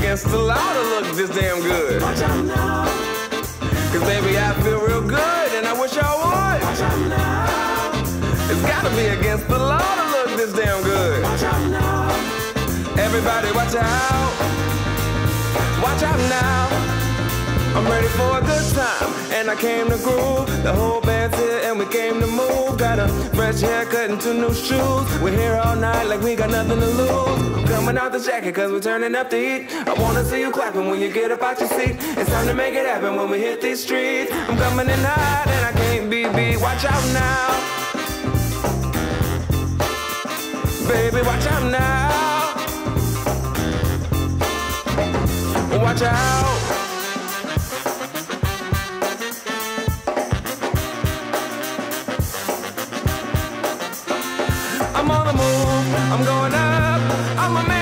against the law to look this damn good. Watch out now. Cause baby, I feel real good and I wish I would. Watch out now. It's gotta be against the law to look this damn good. Watch out now. Everybody watch out. Watch out now. I'm ready for a good time, and I came to groove. The whole band's here and we came to move. Got a fresh haircut and 2 new shoes. We're here all night like we got nothing to lose. I'm coming out the jacket cause we're turning up the heat. I wanna see you clapping when you get up out your seat. It's time to make it happen when we hit these streets. I'm coming in hot and I can't be beat. Watch out now. Baby, watch out now. Watch out. I'm on the move, I'm going up, I'm a man.